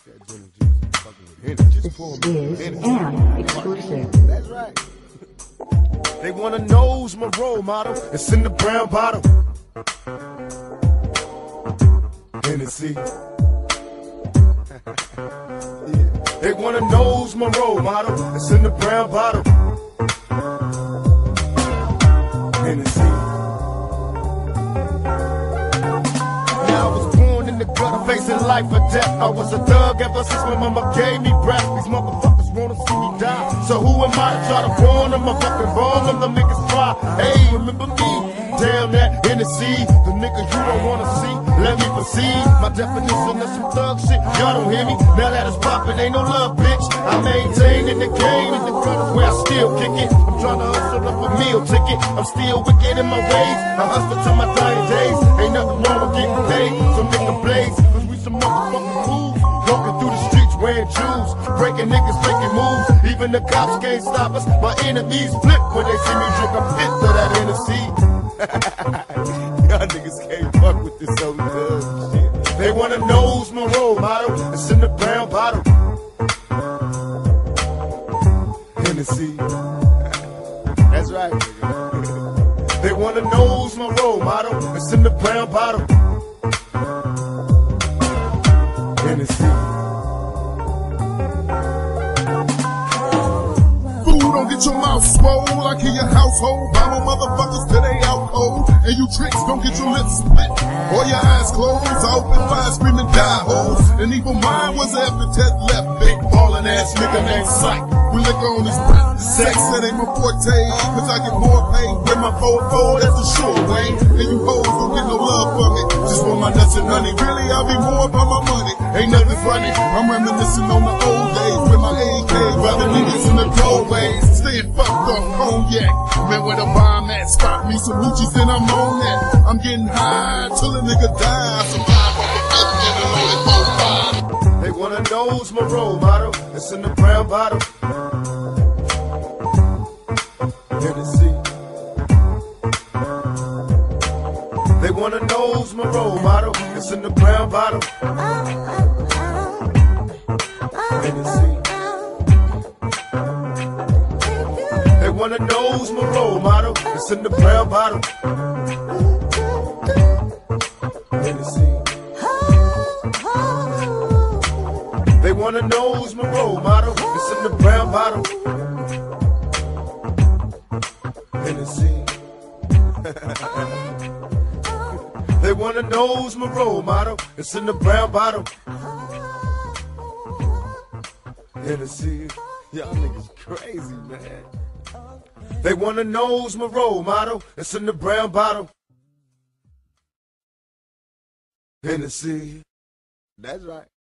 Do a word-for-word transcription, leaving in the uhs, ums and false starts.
This is an exclusive. That's right. They wanna nose my role model. It's in the brown bottle. Hennessy. Yeah. They wanna nose my role model. It's in the brown bottle. Hennessy. Now I was born in the gutter, facing life or death. I was a thug ever since my mama gave me breath. These motherfuckers wanna see me die. So who am I to try to warn them? I'm fucking wrong, them, them niggas fly. Hey, remember me? Damn that Hennessy, the nigga you don't wanna see. Let me proceed. My definition of some thug shit. Y'all don't hear me? Now that it's poppin', ain't no love, bitch. I maintain in the game, in the gutters where I still kick it. I'm tryna hustle up a meal ticket. I'm still wicked in my ways. I hustle till my dying days. Ain't nothing wrong with getting paid, so make a blaze. Cause we some motherfucking fools. Walking through the streets wearing shoes, breaking niggas, making moves. Even the cops can't stop us. My enemies flip when they see me drink a fifth of that Hennessy. Y'all niggas can't fuck with this old thug shit. They wanna nose my role model. It's in the brown bottle. Hennessy. That's right, nigga. They wanna nose my role model. It's in the brown bottle. Hennessy. Don't get your mouth swole like in your household. Bomb motherfuckers till they out cold. And you tricks don't get your lips split or your eyes closed. Open fire screaming die hoes. And evil mind was an epithet left. Big ballin' ass nigga named Psych. We lick on his breath. Sex that ain't my forte. Cause I get more paid with my four four. That's the sure way. And you hoes don't get no love from me. Just want my nuts and honey. Really I'll be more about my money. Ain't nothing funny. I'm reminiscing on the old days with my A K. Rather niggas in the doorways. Staying fucked off cognac. Man, where the bomb at? Spot me some hoochies, then I'm on that. I'm getting high till a nigga dies. Survive on the fifth and a loaded four five. They wanna nose my role model. It's in the brown bottle. Hennessy. They wanna nose my role model. It's in the brown bottle. Hennessy. They wanna nose my role model. It's in the brown bottle. Hennessy. They wanna nose my role model. It's in the brown bottle. Hennessy. They wanna nose my role model. It's in the brown bottle. Hennessy. Y'all niggas crazy, man. They wanna nose my role model. It's in the brown bottle. Hennessy. That's right.